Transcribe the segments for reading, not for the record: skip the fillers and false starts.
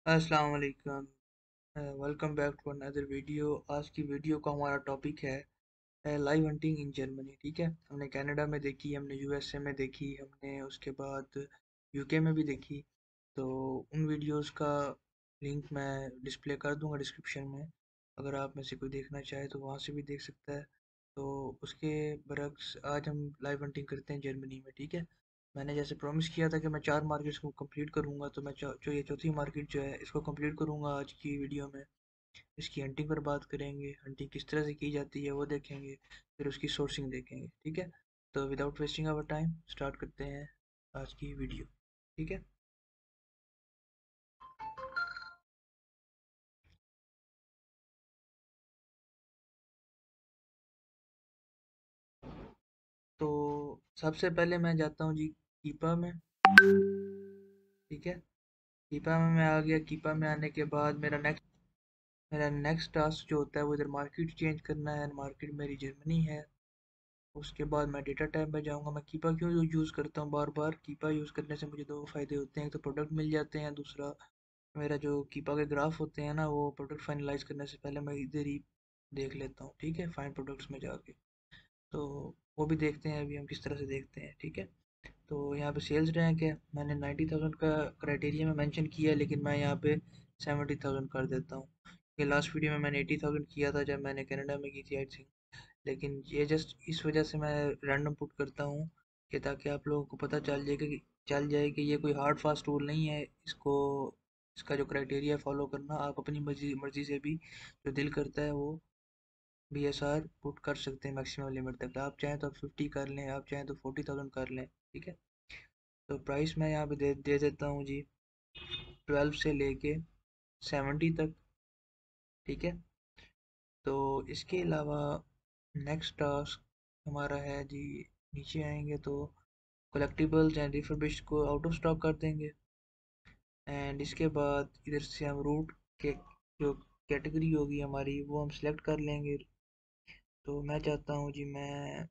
अस्सलाम वालेकुम। Welcome back to another video. आज की वीडियो का हमारा टॉपिक है लाइव हंटिंग इन जर्मनी। ठीक है, हमने कनाडा में देखी, हमने यूएसए में देखी, हमने उसके बाद यूके में भी देखी। तो उन वीडियोस का लिंक मैं डिस्प्ले कर दूंगा डिस्क्रिप्शन में। अगर आप में से कोई देखना चाहे तो वहाँ से भी देख सकता है। तो उसके बरक्स आज हम लाइव हंटिंग करते हैं जर्मनी में। ठीक है, मैंने जैसे प्रॉमिस किया था कि मैं 4 मार्केट्स को कंप्लीट करूंगा, तो मैं जो ये चौथी मार्केट जो है इसको कंप्लीट करूंगा आज की वीडियो में। इसकी हंटिंग पर बात करेंगे, हंटिंग किस तरह से की जाती है वो देखेंगे, फिर उसकी सोर्सिंग देखेंगे। ठीक है, तो without wasting our time start करते हैं आज की वीडियो। ठीक है, तो सबसे पहले मैं जाता हूँ जी कीपा में। ठीक है, कीपा में मैं आ गया। कीपा में आने के बाद मेरा नेक्स्ट टास्क जो होता है वो इधर मार्केट चेंज करना है। मार्केट मेरी जर्मनी है। उसके बाद मैं डेटा टैब में जाऊँगा। मैं कीपा क्यों यूज़ करता हूँ बार बार? कीपा यूज़ करने से मुझे दो फ़ायदे होते हैं। एक तो प्रोडक्ट मिल जाते हैं, दूसरा मेरा जो कीपा के ग्राफ होते हैं ना, वो प्रोडक्ट फाइनलाइज करने से पहले मैं इधर ही देख लेता हूँ। ठीक है, फाइंड प्रोडक्ट्स में जाके। तो वो भी देखते हैं अभी हम किस तरह से देखते हैं। ठीक है, तो यहाँ पे सेल्स रैंक है, मैंने 90,000 का क्राइटेरिया में मेंशन किया है, लेकिन मैं यहाँ पे 70,000 कर देता हूँ। ये लास्ट वीडियो में मैंने 80,000 किया था जब मैंने कनाडा में की थी आई थिंक। लेकिन ये जस्ट इस वजह से मैं रैंडम पुट करता हूँ कि ताकि आप लोगों को पता चल जाए कि ये कोई हार्ड फास्ट रूल नहीं है। इसका जो क्राइटेरिया फॉलो करना, आप अपनी मर्जी मर्जी से भी जो दिल करता है वो BSR पुट कर सकते हैं मैक्सिमम लिमिट तक। आप चाहें तो 50 कर लें, आप चाहें तो 40,000 कर लें। ठीक है, तो प्राइस मैं यहाँ पे दे देता हूँ जी 12 से लेके 70 तक। ठीक है, तो इसके अलावा नेक्स्ट टास्क हमारा है जी, नीचे आएंगे तो कलेक्टिबल्स एंड रिफर्बिश्ड को आउट ऑफ स्टॉक कर देंगे। एंड इसके बाद इधर से हम रूट के जो कैटेगरी होगी हमारी वो हम सिलेक्ट कर लेंगे। तो मैं चाहता हूँ जी मैं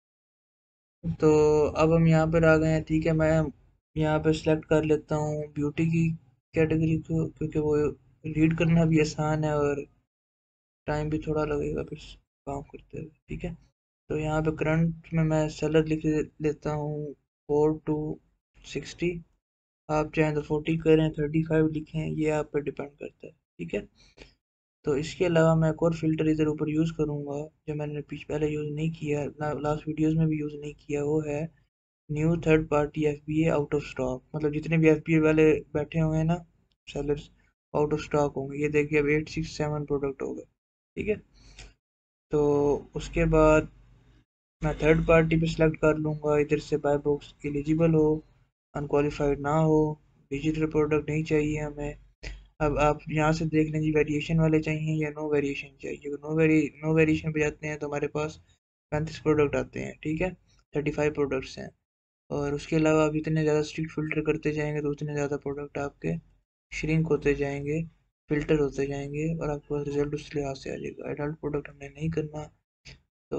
तो अब हम यहाँ पर आ गए हैं। ठीक है, मैं यहाँ पे सिलेक्ट कर लेता हूँ ब्यूटी की कैटेगरी को, क्योंकि वो रीड करना भी आसान है और टाइम भी थोड़ा लगेगा फिर काम करते हुए। ठीक है, तो यहाँ पे करंट में मैं सेलर लिख लेता हूँ 4 to 60। आप चाहें तो 40 करें, 35 लिखें, ये आप पर डिपेंड करता है। ठीक है, तो इसके अलावा मैं एक और फ़िल्टर इधर ऊपर यूज़ करूँगा जो मैंने पहले यूज़ नहीं किया, लास्ट वीडियोस में भी यूज़ नहीं किया। वो है new third party FBA out of stock. मतलब जितने भी FBA वाले बैठे हुए हैं ना सेलर्स, आउट ऑफ स्टॉक होंगे। ये देखिए अब 867 प्रोडक्ट हो गए। ठीक है, तो उसके बाद मैं थर्ड पार्टी पे सिलेक्ट कर लूँगा। इधर से बाय बॉक्स एलिजिबल हो, अनक्वालिफाइड ना हो, डिजिटल प्रोडक्ट नहीं चाहिए हमें। अब आप यहाँ से देख लें जी, वेरिएशन वाले चाहिए या नो वेरिएशन चाहिए। अगर नो वेरिएशन पे जाते हैं तो हमारे पास 35 प्रोडक्ट आते हैं। ठीक है, 35 प्रोडक्ट्स हैं। और उसके अलावा आप जितने ज़्यादा स्ट्रिक्ट फिल्टर करते जाएंगे तो उतने ज़्यादा प्रोडक्ट आपके श्रिंक होते जाएंगे, फिल्टर होते जाएंगे, और आपके पास रिजल्ट उस लिहाज से आ जाएगा। एडल्ट प्रोडक्ट हमने नहीं करना। तो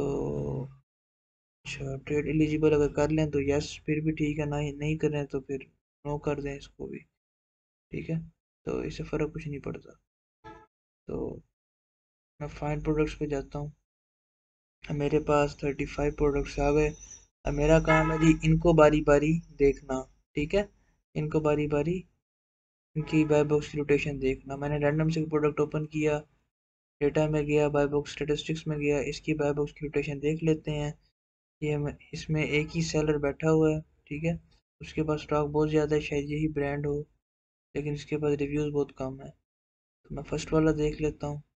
अच्छा, ट्रेड एलिजिबल अगर कर लें तो यस, फिर भी ठीक है, ना नहीं कर रहे हैं तो फिर नो कर दें इसको भी। ठीक है, तो इससे फ़र्क कुछ नहीं पड़ता। तो मैं फाइंड प्रोडक्ट्स पे जाता हूँ। अब मेरे पास 35 प्रोडक्ट्स आ गए। अब मेरा काम है जी इनको बारी बारी देखना। ठीक है, इनको बारी बारी इनकी बाय बॉक्स की रोटेशन देखना। मैंने रैंडम से प्रोडक्ट ओपन किया, डेटा में गया, बाय बॉक्स स्टेटिस्टिक्स में गया, इसकी बाय बॉक्स की रोटेशन देख लेते हैं। इसमें एक ही सेलर बैठा हुआ है। ठीक है, उसके पास स्टॉक बहुत ज़्यादा है, शायद यही ब्रांड हो, लेकिन इसके पास रिव्यूज़ बहुत कम है। तो मैं फर्स्ट वाला देख लेता हूँ।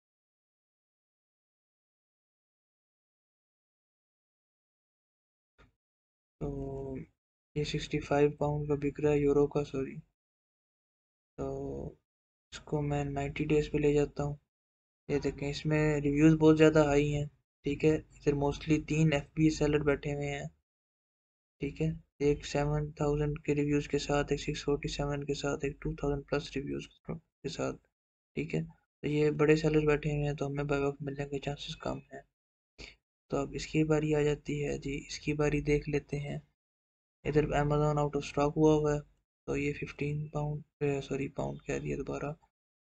तो ये 65 पाउंड का बिक रहा है, यूरो का, सॉरी। तो इसको मैं 90 डेज पे ले जाता हूँ। ये देखें, इसमें रिव्यूज़ बहुत ज़्यादा हाई हैं। ठीक है, इधर मोस्टली 3 FBA सेलर बैठे हुए हैं। ठीक है, एक 7,000 के रिव्यूज़ के साथ, एक 647 के साथ, एक 2,000 प्लस रिव्यूज़ के साथ। ठीक है, तो ये बड़े सेलर बैठे हुए हैं तो हमें बाय वक्त मिलने के चांसेस कम हैं। तो अब इसकी बारी आ जाती है जी, इसकी बारी देख लेते हैं। इधर अमेजोन आउट ऑफ स्टॉक हुआ है, तो ये 15 पाउंड, सॉरी पाउंड कह दिया दोबारा,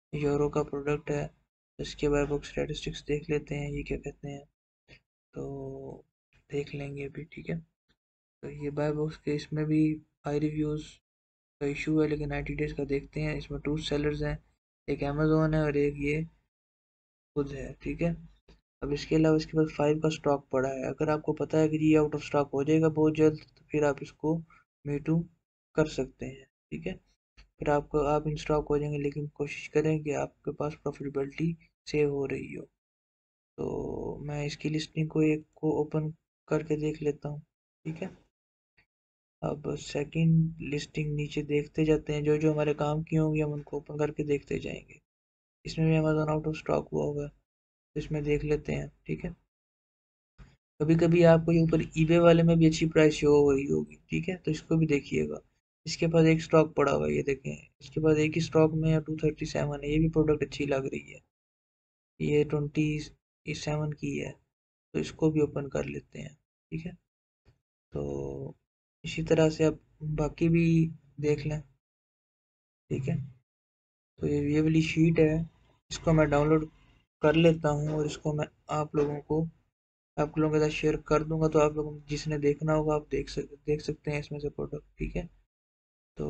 यूरो का प्रोडक्ट है। इसके बाय बुक स्टैटिस्टिक्स देख लेते हैं ये क्या कहते हैं, तो देख लेंगे अभी, ठीक है। तो ये बाय बुक्स के इसमें भी हाई रिव्यूज़ का इशू है, लेकिन 90 डेज़ का देखते हैं। इसमें टू सेलर्स हैं, एक अमेजोन है और एक ये खुद है, ठीक है। अब इसके अलावा इसके पास 5 का स्टॉक पड़ा है। अगर आपको पता है कि ये आउट ऑफ स्टॉक हो जाएगा बहुत जल्द, तो फिर आप इसको मीटू कर सकते हैं, ठीक है। फिर आपको आप इन स्टॉक हो जाएंगे, लेकिन कोशिश करें कि आपके पास प्रॉफिटेबिलिटी सेव हो रही हो। तो मैं इसकी लिस्टिंग को एक को ओपन करके देख लेता हूँ, ठीक है। अब सेकंड लिस्टिंग नीचे देखते जाते हैं, जो जो हमारे काम की होंगी हम उनको ओपन करके देखते जाएंगे। इसमें भी अमेजोन आउट ऑफ स्टॉक हुआ होगा, तो इसमें देख लेते हैं, ठीक है। कभी कभी आपको ये ऊपर ईबे वाले में भी अच्छी प्राइस शो हो रही होगी, ठीक है, तो इसको भी देखिएगा। इसके पास एक स्टॉक पड़ा हुआ है, ये देखें, इसके पास एक ही स्टॉक में है, 237 है, ये भी प्रोडक्ट अच्छी लग रही है। ये 27 की है, तो इसको भी ओपन कर लेते हैं, ठीक है। तो इसी तरह से आप बाकी भी देख लें, ठीक है। तो ये वाली शीट है, इसको मैं डाउनलोड कर लेता हूँ और इसको मैं आप लोगों के साथ शेयर कर दूंगा, तो आप लोगों जिसने देखना होगा आप देख सकते हैं इसमें से प्रोडक्ट, ठीक है। तो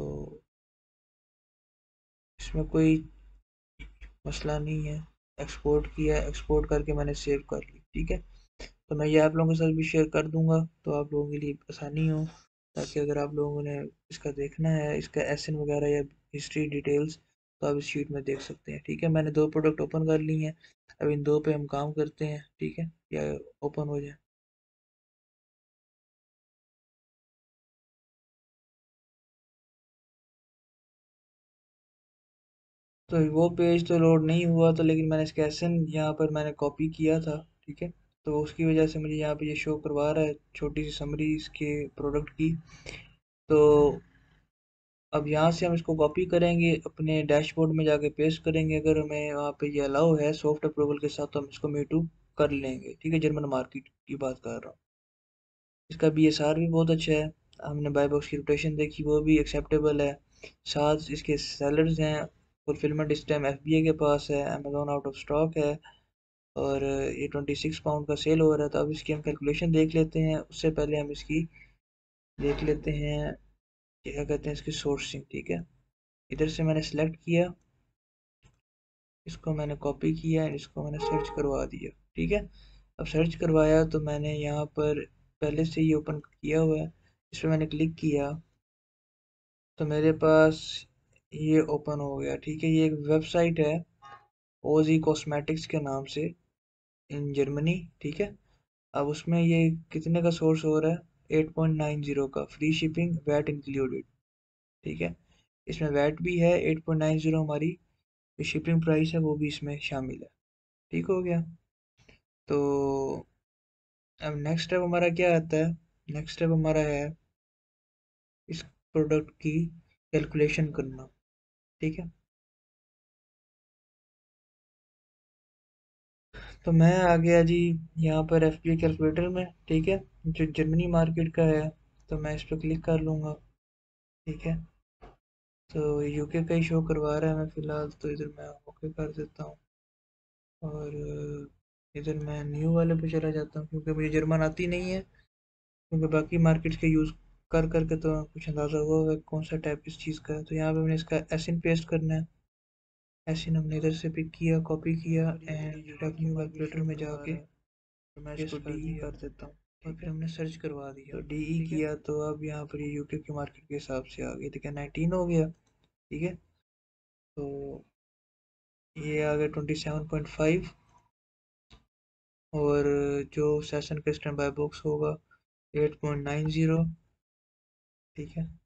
इसमें कोई मसला नहीं है। एक्सपोर्ट किया, एक्सपोर्ट करके मैंने सेव कर ली, ठीक है। तो मैं ये आप लोगों के साथ भी शेयर कर दूंगा, तो आप लोगों के लिए आसानी हो, ताकि अगर आप लोगों ने इसका देखना है, इसका एसएन वगैरह या हिस्ट्री डिटेल्स, तो आप इस शीट में देख सकते हैं, ठीक है। मैंने दो प्रोडक्ट ओपन कर ली हैं, अब इन दो पे हम काम करते हैं, ठीक है, या ओपन हो जाए। तो वो पेज तो लोड नहीं हुआ था, लेकिन मैंने इसका एसएन यहाँ पर मैंने कॉपी किया था, ठीक है। तो उसकी वजह से मुझे यहाँ पे ये शो करवा रहा है छोटी सी समरी इसके प्रोडक्ट की। तो अब यहाँ से हम इसको कॉपी करेंगे, अपने डैशबोर्ड में जाके पेस्ट करेंगे। अगर हमें वहाँ पे ये अलाउ है सॉफ्ट अप्रूवल के साथ, तो हम इसको मीटू कर लेंगे, ठीक है। जर्मन मार्केट की बात कर रहा हूँ। इसका बीएसआर भी बहुत अच्छा है, हमने बाय बॉक्स की रोटेशन देखी, वो भी एक्सेप्टेबल है। साथ इसके सेलर्स हैं, फुलफिलमेंट इस टाइम एफबीए के पास है, अमेजोन आउट ऑफ स्टॉक है, और ये 26 पाउंड का सेल हो रहा है। तो अब इसकी हम कैलकुलेशन देख लेते हैं, उससे पहले हम इसकी देख लेते हैं क्या कहते हैं इसकी सोर्सिंग, ठीक है। इधर से मैंने सेलेक्ट किया, इसको मैंने कॉपी किया एंड इसको मैंने सर्च करवा दिया, ठीक है। अब सर्च करवाया तो मैंने यहाँ पर पहले से ही ओपन किया हुआ है, इस पर मैंने क्लिक किया, तो मेरे पास ये ओपन हो गया, ठीक है। ये एक वेबसाइट है ओजी कॉस्मेटिक्स के नाम से, इन जर्मनी, ठीक है। अब उसमें ये कितने का सोर्स हो रहा है, 8.90 का, फ्री शिपिंग वैट इंक्लूडेड, ठीक है। इसमें वैट भी है, 8.90 हमारी जो शिपिंग प्राइस है वो भी इसमें शामिल है, ठीक हो गया। तो अब नेक्स्ट स्टेप हमारा क्या आता है, नेक्स्ट स्टेप हमारा है इस प्रोडक्ट की कैलकुलेशन करना, ठीक है। तो मैं आ गया जी यहाँ पर एफपीए कैलकुलेटर में, ठीक है, जो जर्मनी मार्केट का है। तो मैं इस पर क्लिक कर लूँगा, ठीक है। तो यूके का ही शो करवा रहा है, मैं फ़िलहाल तो इधर मैं ओके कर देता हूँ, और इधर मैं न्यू वाले पे चला जाता हूँ, क्योंकि मुझे जर्मन आती नहीं है, क्योंकि बाकी मार्केट्स के यूज़ कर करके तो कुछ अंदाज़ा हुआ होगा कौन सा टाइप किस चीज़ का है। तो यहाँ पे मैंने इसका एसिन पेस्ट करना है, एसिन हमने इधर से पिक किया, कॉपी किया एंड रेवेन्यू कैलकुलेटर में जाके मैं इसको डीई कर देता हूँ, और फिर हमने सर्च करवा दिया, तो डीई किया, तो अब यहाँ पर ये यूके के मार्केट के हिसाब से आ गई, देखिए 19 हो गया, ठीक है। तो ये आ गया 27.5, और जो सेशन का स्टैंड बाय बॉक्स होगा 8.90, ठीक है,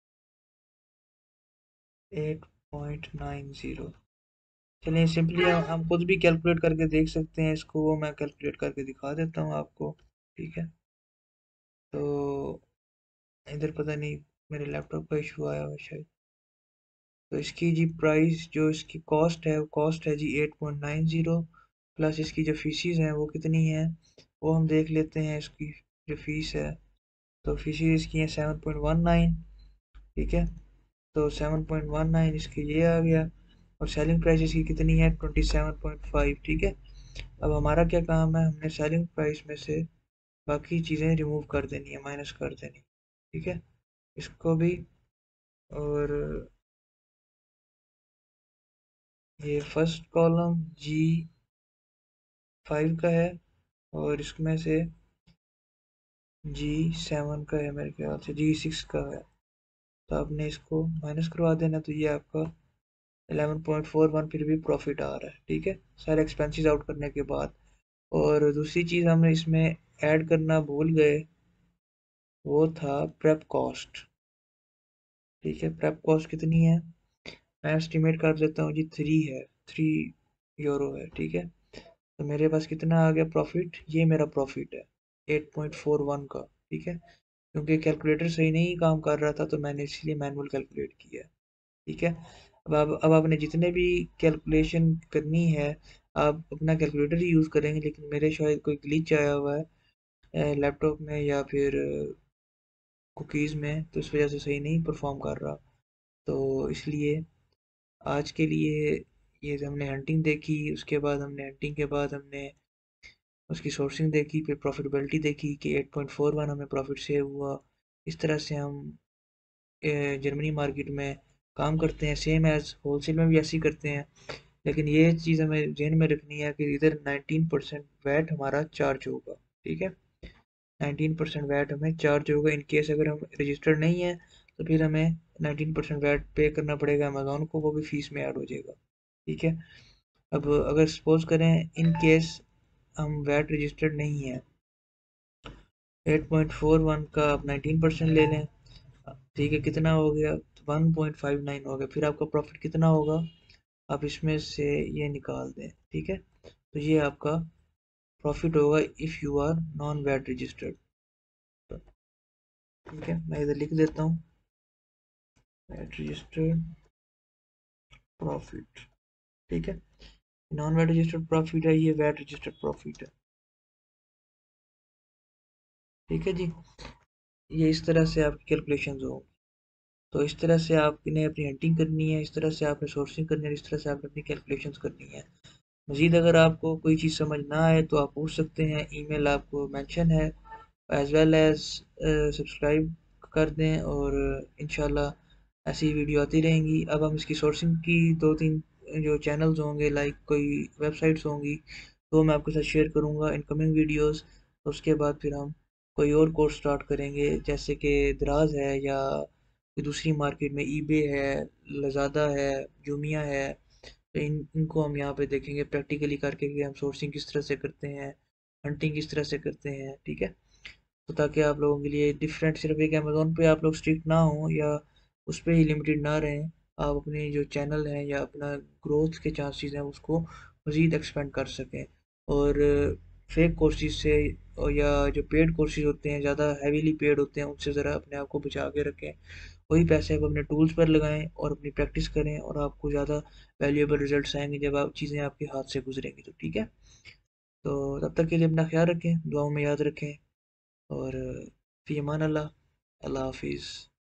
8.90। चलिए सिंपली हम खुद भी कैलकुलेट करके देख सकते हैं इसको, वो मैं कैलकुलेट करके दिखा देता हूँ आपको, ठीक है। तो इधर पता नहीं मेरे लैपटॉप का इशू आया हुआ शायद। तो इसकी जी प्राइस जो इसकी कॉस्ट है, वो कॉस्ट है जी 8.90, प्लस इसकी जो फीसीज हैं वो कितनी है, वो हम देख लेते हैं। इसकी जो फीस है, तो फीसीज इसकी है 7.19, ठीक है। तो 7.19 इसके ये आ गया। और सेलिंग प्राइस इसकी कितनी है 27.5। ठीक है, अब हमारा क्या काम है, हमने सेलिंग प्राइस में से बाकी चीज़ें रिमूव कर देनी है, माइनस कर देनी। ठीक है, इसको भी। और ये फर्स्ट कॉलम G5 का है और इसमें से G7 का है, मेरे ख्याल से G6 का है। तो आपने इसको माइनस करवा देना, तो ये आपका 11.41 फिर भी प्रॉफिट आ रहा है। ठीक है, सारे एक्सपेंसेस आउट करने के बाद। और दूसरी चीज़ हमने इसमें ऐड करना भूल गए, वो था प्रेप कॉस्ट। ठीक है, प्रेप कॉस्ट कितनी है, मैं एस्टिमेट कर देता हूँ जी, 3 है। ठीक है, तो मेरे पास कितना आ गया प्रॉफिट, ये मेरा प्रॉफिट है 8.41 का। ठीक है, क्योंकि कैलकुलेटर सही नहीं काम कर रहा था तो मैंने इसलिए मैनुअल कैलकुलेट किया। ठीक है, अब आपने जितने भी कैलकुलेशन करनी है आप अपना कैलकुलेटर ही यूज़ करेंगे, लेकिन मेरे शायद कोई ग्लिच आया हुआ है लैपटॉप में या फिर कुकीज़ में, तो इस वजह से सही नहीं परफॉर्म कर रहा। तो इसलिए आज के लिए ये हमने हंटिंग देखी, उसके बाद हमने हंटिंग के बाद हमने उसकी सोर्सिंग देखी, फिर प्रॉफिटेबिलिटी देखी कि 8.41 हमें प्रॉफिट सेव हुआ। इस तरह से हम जर्मनी मार्केट में काम करते हैं, सेम एज होलसेल में भी ऐसे ही करते हैं। लेकिन ये चीज़ हमें ध्यान में रखनी है कि इधर 19% वैट हमारा चार्ज होगा। ठीक है, 19% वैट हमें चार्ज होगा। इन केस अगर हम रजिस्टर्ड नहीं है तो फिर हमें 19% वैट पे करना पड़ेगा अमेजोन को, वो भी फीस में ऐड हो जाएगा। ठीक है, अब अगर सपोज करें इन केस हम वैट रजिस्टर्ड नहीं है, 8.41 का आप 19% ले लें। ठीक है, कितना हो गया, 1.59 हो गया। फिर आपका प्रॉफिट कितना होगा, आप इसमें से ये निकाल दें। ठीक है, तो ये आपका प्रॉफिट होगा if you are non VAT registered. ठीक है, मैं इधर लिख देता हूँ वैट रजिस्टर्ड प्रॉफिट। ठीक है, नॉन वैट रजिस्टर्ड प्रॉफिट है, ये वैट रजिस्टर्ड प्रॉफिट है। ठीक है जी, ये इस तरह से आपकी कैलकुलेशंस हो। तो इस तरह से आपने अपनी हंटिंग करनी है, इस तरह से आपने सोर्सिंग करनी है, इस तरह से आपने अपनी कैलकुलेशंस करनी है। मज़ीद अगर आपको कोई चीज़ समझ ना आए तो आप पूछ सकते हैं, ईमेल आपको मेंशन है, एज वेल एज सब्सक्राइब कर दें। और इंशाल्लाह ऐसी वीडियो आती रहेंगी। अब हम इसकी सोर्सिंग की दो तीन जो चैनल्स होंगे, लाइक कोई वेबसाइट्स होंगी, तो मैं आपके साथ शेयर करूँगा इन कमिंग वीडियोज़। उसके बाद फिर हम कोई और कोर्स स्टार्ट करेंगे, जैसे कि दराज है या कोई दूसरी मार्केट में ईबे है, लज़ादा है, जूमिया है। तो इनको हम यहाँ पे देखेंगे प्रैक्टिकली करके कि हम सोर्सिंग किस तरह से करते हैं, हंटिंग किस तरह से करते हैं। ठीक है, तो ताकि आप लोगों के लिए डिफरेंट, सिर्फ एक अमेज़ोन पे आप लोग स्ट्रिक्ट ना हो या उस पे ही लिमिटेड ना रहें। आप अपने जो चैनल हैं या अपना ग्रोथ के चांसेस हैं उसको मज़ीद एक्सपेंड कर सकें। और फेक कोर्सेज से और या जो पेड कोर्सेज होते हैं, ज़्यादा हैवीली पेड होते हैं, उनसे ज़रा अपने आप को बचा के रखें। वही पैसे आप अपने टूल्स पर लगाएं और अपनी प्रैक्टिस करें, और आपको ज़्यादा वैल्यूएबल रिजल्ट्स आएंगे जब आप चीज़ें आपके हाथ से गुजरेंगी। तो ठीक है, तो तब तक के लिए अपना ख्याल रखें, दुआओं में याद रखें। और फ़ी अमान अल्लाह, अल्लाह हाफिज़।